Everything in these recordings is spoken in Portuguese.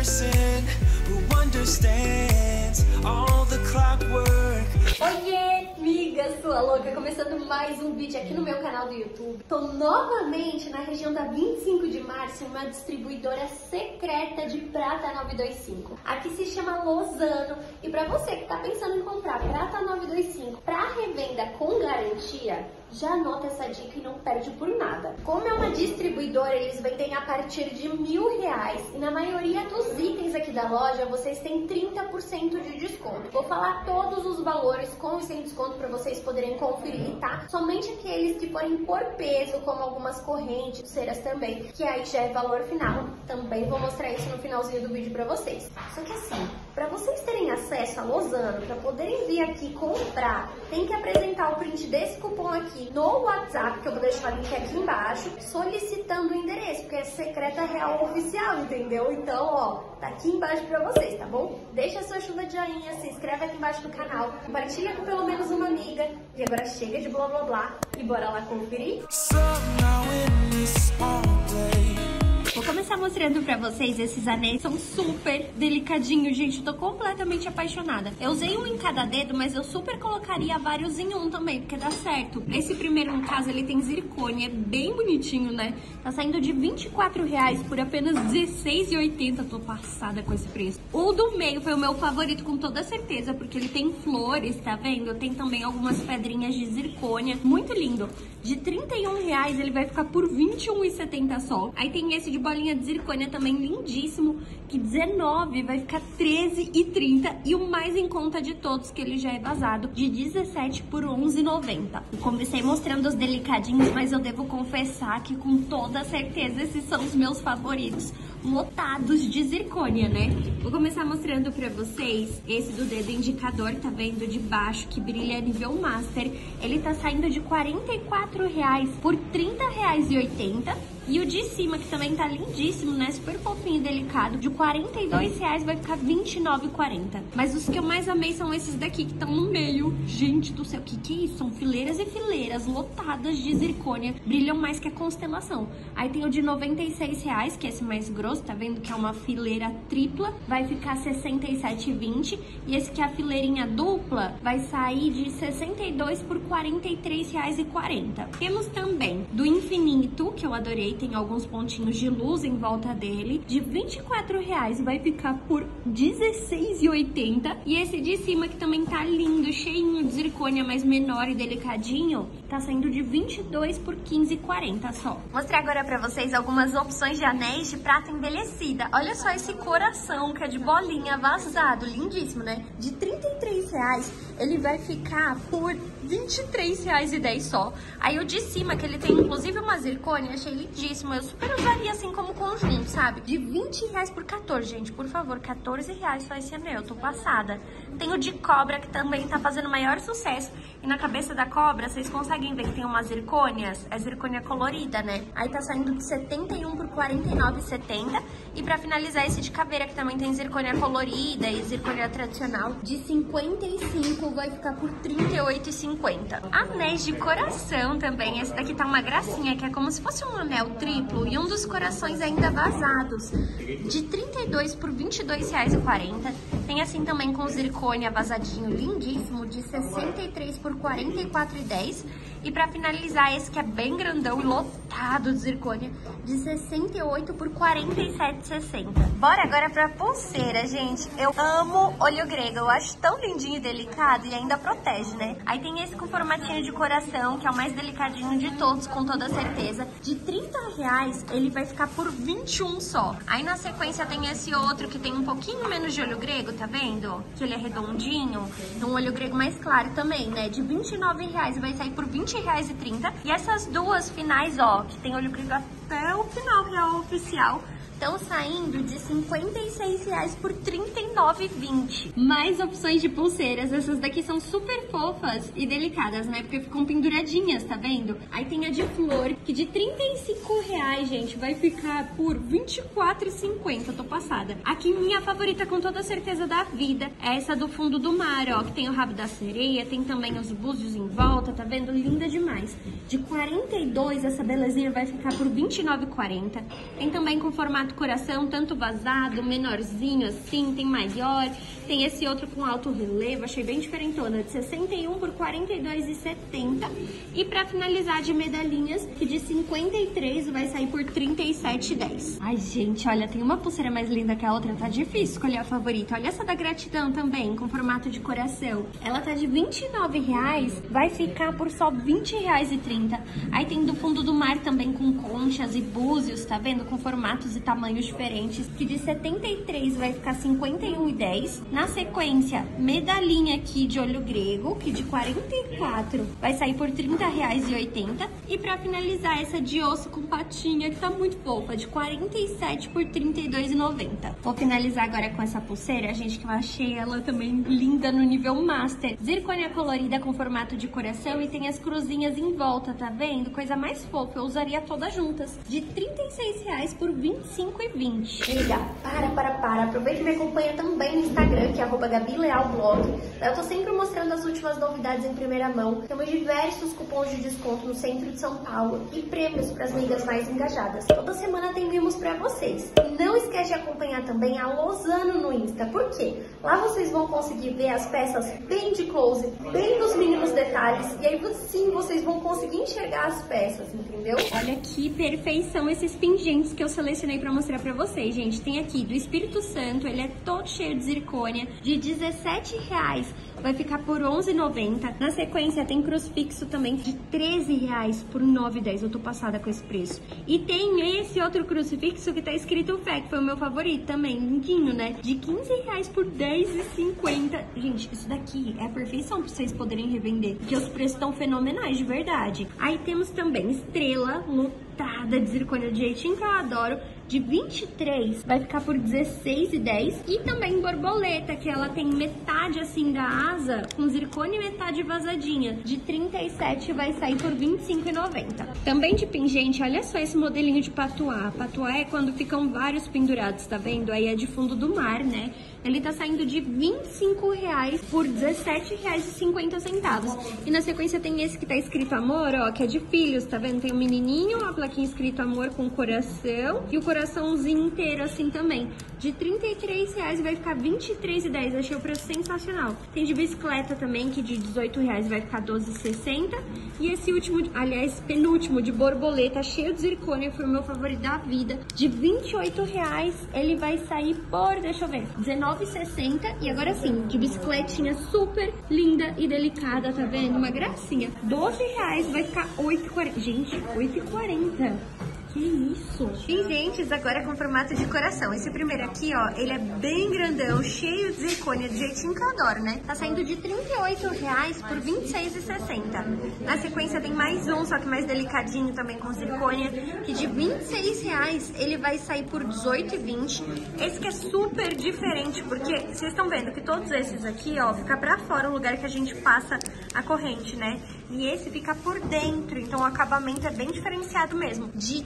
person who understands all the clockwork. Oiê, amiga, sua louca, começando mais um vídeo aqui no meu canal do YouTube. Tô novamente na região da 25 de março, em uma distribuidora secreta de prata 925. Aqui se chama Lozano, e pra você que tá pensando em comprar prata 925 pra revenda com garantia, já anota essa dica e não perde por nada. Como é uma distribuidora, eles vendem a partir de R$1.000 e na maioria dos itens aqui da loja vocês têm 30% de desconto. Vou falar todos os valores com e sem desconto para vocês poderem conferir, tá? Somente aqueles que forem por peso, como algumas correntes, pulseiras também, que aí já é valor final. Também vou mostrar isso no finalzinho do vídeo para vocês. Só que assim, para vocês terem acesso a Lozano, para poderem vir aqui comprar, tem que apresentar o print desse cupom aqui no WhatsApp, que eu vou deixar o link aqui embaixo, solicitando o endereço, porque é secreta real oficial, entendeu? Então, ó, tá aqui embaixo pra vocês, tá bom? Deixa a sua chuva de joinha, se inscreve aqui embaixo no canal, compartilha com pelo menos uma amiga, e agora chega de blá blá blá, e bora lá conferir? Vou começar mostrando pra vocês esses anéis, são super delicadinhos, gente, eu tô completamente apaixonada. Eu usei um em cada dedo, mas eu super colocaria vários em um também, porque dá certo. Esse primeiro, no caso, ele tem zircônia, é bem bonitinho, né? Tá saindo de R$24 por apenas R$16,80, tô passada com esse preço. O do meio foi o meu favorito com toda certeza, porque ele tem flores, tá vendo? Tem também algumas pedrinhas de zircônia, muito lindo. De R$31 ele vai ficar por R$21,70 só. Aí tem esse de bolinha de zircônia também lindíssimo, que R$19 vai ficar R$13,30 e o mais em conta de todos, que ele já é vazado, de R$17 por R$11,90. Eu comecei mostrando os delicadinhos, mas eu devo confessar que com toda certeza esses são os meus favoritos, lotados de zircônia, né? Vou começar mostrando pra vocês esse do dedo indicador, tá vendo? De baixo, que brilha nível Master. Ele tá saindo de R$44 por R$30,80. E o de cima, que também tá lindíssimo, né? Super fofinho e delicado. De R$42 vai ficar R$29,40. Mas os que eu mais amei são esses daqui, que estão no meio. Gente do céu, que é isso? São fileiras e fileiras lotadas de zircônia. Brilham mais que a constelação. Aí tem o de R$96, que é esse mais grosso, tá vendo? Que é uma fileira tripla. Vai ficar R$67,20. E esse que é a fileirinha dupla vai sair de R$62 por R$43,40. Temos também do infinito, que eu adorei. Tem alguns pontinhos de luz em volta dele, de R$24 vai ficar por R$16,80. E esse de cima, que também tá lindo, cheinho de zircônia, mas menor e delicadinho, tá saindo de R$22 por R$15,40 só. Vou mostrar agora pra vocês algumas opções de anéis de prata envelhecida. Olha só esse coração, que é de bolinha vazado, lindíssimo, né? De R$33 ele vai ficar por R$23,10 só. Aí o de cima, que ele tem inclusive uma zircônia, achei lindíssimo. Eu super usaria assim como conjunto, sabe? De R$20 por 14, gente, por favor, R$14 só esse anel, eu tô passada. Tem o de cobra, que também tá fazendo maior sucesso. E na cabeça da cobra, vocês conseguem ver que tem umas zircônias, é zircônia colorida, né? Aí tá saindo de R$71 por R$49,70. E pra finalizar, esse de caveira, que também tem zircônia colorida e zircônia tradicional, de 55 vai ficar por R$38,50. Anéis de coração também, esse daqui tá uma gracinha, que é como se fosse um anel triplo e um dos corações ainda vazados, de 32 por R$22,40. Tem assim também com zircônia vazadinho, lindíssimo, de 63 por R$44,10. E pra finalizar, esse que é bem grandão e lotado de zircônia, de 68 por R$47,60. Bora agora pra pulseira, gente. Eu amo olho grego, eu acho tão lindinho e delicado e ainda protege, né? Aí tem esse com formatinho de coração, que é o mais delicadinho de todos, com toda certeza. De R$30 ele vai ficar por R$21 só. Aí na sequência tem esse outro que tem um pouquinho menos de olho grego, tá vendo? Que ele é redondinho, um olho grego mais claro também, né? De R$29 vai sair por R$20,30. E essas duas finais, ó, que tem olho grego até o final real oficial, estão saindo de R$56 por R$39,20. Mais opções de pulseiras. Essas daqui são super fofas e delicadas, né? Porque ficam penduradinhas, tá vendo? Aí tem a de flor, que de R$35, gente, vai ficar por R$24,50. Tô passada. Aqui, minha favorita, com toda certeza da vida, é essa do fundo do mar, ó, que tem o rabo da sereia, tem também os búzios em volta, tá vendo? Linda demais. De R$42, essa belezinha vai ficar por R$29,90. 29,40. Tem também com formato coração, tanto vazado, menorzinho assim, tem maior. Tem esse outro com alto relevo, achei bem diferentona, de 61 por 42,70. E pra finalizar de medalhinhas, que de 53 vai sair por 37,10. Ai, gente, olha, tem uma pulseira mais linda que a outra, tá difícil escolher a favorita. Olha essa da gratidão também, com formato de coração. Ela tá de R$29, vai ficar por só R$20,30. Aí tem do fundo do mar também com conchas e búzios, tá vendo? Com formatos e tamanhos diferentes, que de 73 vai ficar R$51,10. Na sequência, medalhinha aqui de olho grego, que de 44 vai sair por R$30,80. E pra finalizar, essa de osso com patinha, que tá muito fofa, de 47 por R$32,90. Vou finalizar agora com essa pulseira, gente, que eu achei ela também linda no nível master. Zircônia colorida com formato de coração e tem as cruzinhas em volta, tá vendo? Coisa mais fofa, eu usaria todas juntas. De R$36 por R$25,20. Liga, para. Aproveita e me acompanha também no Instagram, que é @GabiLealBlog. Eu tô sempre mostrando as últimas novidades em primeira mão. Temos diversos cupons de desconto no centro de São Paulo e prêmios para as amigas mais engajadas. Toda semana tem mimos para vocês. E não esquece de acompanhar também a Lozano no Insta. Por quê? Lá vocês vão conseguir ver as peças bem de close, bem nos mínimos detalhes. E aí sim, vocês vão conseguir enxergar as peças, entendeu? Olha que perfeição esses pingentes que eu selecionei para mostrar para vocês, gente. Tem aqui do Espírito Santo, ele é todo cheio de zircônia, de R$17 vai ficar por R$11,90. Na sequência tem crucifixo também de R$13 por R$9,10. Eu tô passada com esse preço. E tem esse outro crucifixo que tá escrito fé, que foi o meu favorito também, lindinho, né? De R$15 por R$10,50. Gente, isso daqui é a perfeição pra vocês poderem revender, porque os preços estão fenomenais, de verdade. Aí temos também estrela lotada de zircônia do jeitinho que eu adoro, de 23 vai ficar por R$16,10. E também borboleta, que ela tem metade assim da asa com zircônia e metade vazadinha, de 37 vai sair por R$25,90. Também de pingente, olha só esse modelinho de patuá. Patuá é quando ficam vários pendurados, tá vendo? Aí é de fundo do mar, né? Ele tá saindo de R$25 por R$17,50. E na sequência tem esse que tá escrito amor, ó, que é de filhos, tá vendo? Tem um menininho, a plaquinha escrito amor com coração e o coraçãozinho inteiro assim também. De R$33 vai ficar R$23,10. Achei o preço sensacional. Tem de bicicleta também, que de R$18 vai ficar R$12,60. E esse último, aliás, penúltimo, de borboleta, cheio de zircônia, foi o meu favorito da vida. De R$28 ele vai sair por, deixa eu ver, R$19,60. E agora sim, de bicicletinha super linda e delicada, tá vendo? Uma gracinha. R$12 vai ficar R$8,40. Gente, R$8,40. Que isso? Pingentes agora com formato de coração. Esse primeiro aqui, ó, ele é bem grandão, cheio de zircônia, do jeitinho que eu adoro, né? Tá saindo de R$38 por R$26,60. Na sequência tem mais um, só que mais delicadinho também com zircônia, que de R$26 ele vai sair por R$18,20. Esse que é super diferente, porque vocês estão vendo que todos esses aqui, ó, fica pra fora o lugar que a gente passa a corrente, né? E esse fica por dentro, então o acabamento é bem diferenciado mesmo. De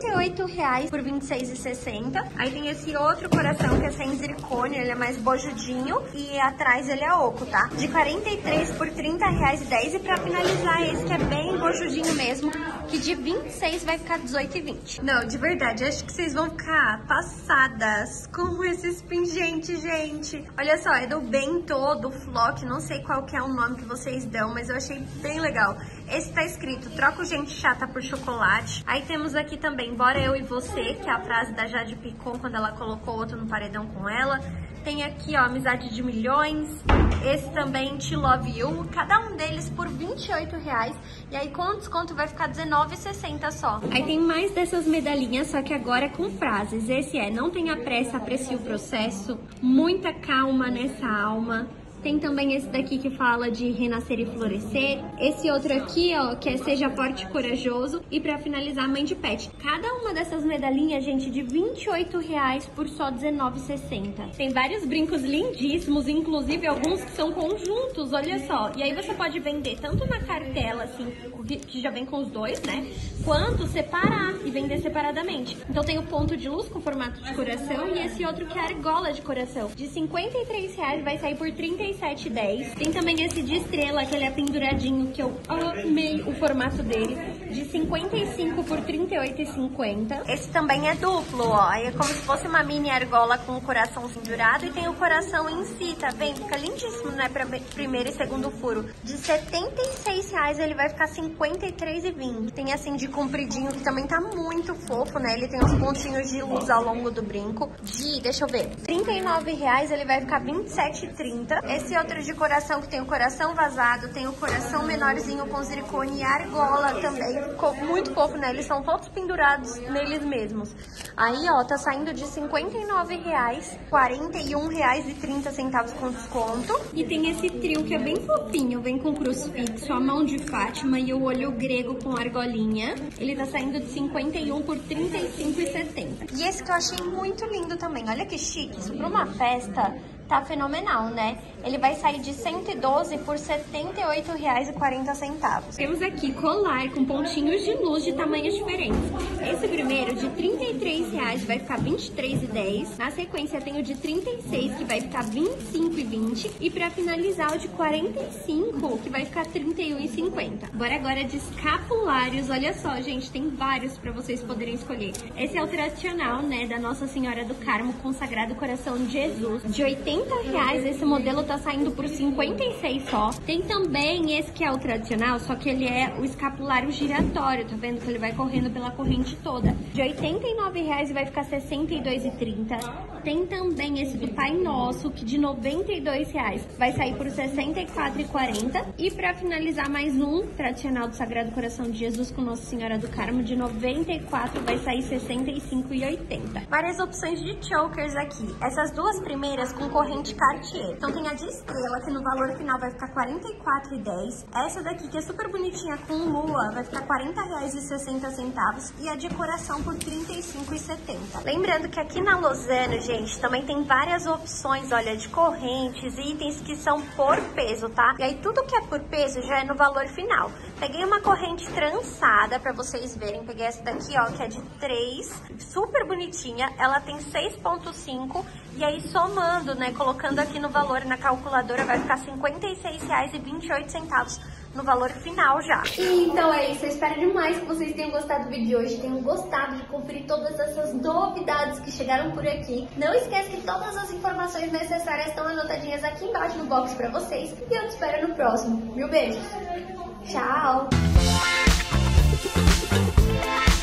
R$38 por R$26,60. Aí tem esse outro coração que é sem zircônia, ele é mais bojudinho e atrás ele é oco, tá? De R$43 por R$30,10. E pra finalizar esse que é bem bojudinho mesmo, que de R$26 vai ficar R$18,20. Não, de verdade, acho que vocês vão ficar passadas com esses pingentes, gente. Olha só, é do Bento, do Flock, não sei qual que é o nome que vocês dão, mas eu achei bem legal. Esse tá escrito, troco gente chata por chocolate. Aí temos aqui também, bora eu e você, que é a frase da Jade Picon, quando ela colocou outro no paredão com ela. Tem aqui, ó, amizade de milhões. Esse também, Te Love You. Cada um deles por R$28. E aí com desconto vai ficar R$19,60 só. Aí tem mais dessas medalhinhas, só que agora com frases. Esse é, não tenha pressa, aprecie o processo. Muita calma nessa alma. Tem também esse daqui que fala de renascer e florescer. Esse outro aqui, ó, que é seja forte e corajoso. E pra finalizar, mãe de pet. Cada uma dessas medalhinhas, gente, de R$28 por só R$19,60. Tem vários brincos lindíssimos, inclusive alguns que são conjuntos, olha só. E aí você pode vender tanto na cartela, assim, que já vem com os dois, né? Quanto separar e vender separadamente. Então tem o ponto de luz com formato de coração e esse outro que é argola de coração. De R$53 vai sair por R$37,10. Tem também esse de estrela, que ele é penduradinho, que eu amei o formato dele. de 55 por 38,50. Esse também é duplo, ó. É como se fosse uma mini argola com o coração pendurado e tem o coração em si, tá vendo? Fica lindíssimo, né? Pra primeiro e segundo furo. De R$76 ele vai ficar R$53,20. Tem assim de compridinho que também tá muito fofo, né? Ele tem uns pontinhos de luz ao longo do brinco. Deixa eu ver, R$39 ele vai ficar R$27,30. Esse outro de coração que tem o coração vazado, tem o coração menorzinho com silicone e argola também. Ficou muito fofo, né? Eles são todos pendurados neles mesmos. Aí, ó, tá saindo de R$59, R$41,30 com desconto. E tem esse trio que é bem fofinho, vem com crucifixo, a mão de Fátima e o olho grego com argolinha. Ele tá saindo de 51 por R$35,70. E esse que eu achei muito lindo também, olha que chique, isso pra uma festa tá fenomenal, né? Ele vai sair de 112 por R$78,40. Temos aqui colar com pontinhos de luz de tamanhos diferentes. Esse primeiro de R$33 vai ficar R$23,10. Na sequência tem o de 36 que vai ficar R$25,20. E pra finalizar o de 45 que vai ficar R$31,50. Bora agora de escapulários. Olha só, gente, tem vários pra vocês poderem escolher. Esse é o tradicional, né, da Nossa Senhora do Carmo com Sagrado Coração de Jesus, de R$80. Esse modelo tá saindo por R$56 só. Tem também esse que é o tradicional, só que ele é o escapulário giratório, tá vendo? Que ele vai correndo pela corrente toda. De R$89 vai ficar R$62,30. Tem também esse do Pai Nosso, que de R$92 vai sair por R$64,40. E pra finalizar, mais um tradicional do Sagrado Coração de Jesus com Nossa Senhora do Carmo, de R$94 vai sair R$65,80. Várias opções de chokers aqui. Essas duas primeiras com corrente Cartier. Então tem a de estrela, que no valor final vai ficar R$44,10. Essa daqui, que é super bonitinha, com lua, vai ficar R$40,60. E a de coração por R$35,70. Lembrando que aqui na Lozano, gente, também tem várias opções, olha, de correntes e itens que são por peso, tá? E aí tudo que é por peso já é no valor final. Peguei uma corrente trançada pra vocês verem. Peguei essa daqui, ó, que é de 3, super bonitinha. Ela tem 6,5 e aí somando, né, colocando aqui no valor na calculadora, vai ficar R$56,28 no valor final já. Então é isso, eu espero demais que vocês tenham gostado do vídeo de hoje, tenham gostado de conferir todas essas novidades que chegaram por aqui. Não esquece que todas as informações necessárias estão anotadinhas aqui embaixo no box pra vocês. E eu te espero no próximo. Mil beijos! Tchau!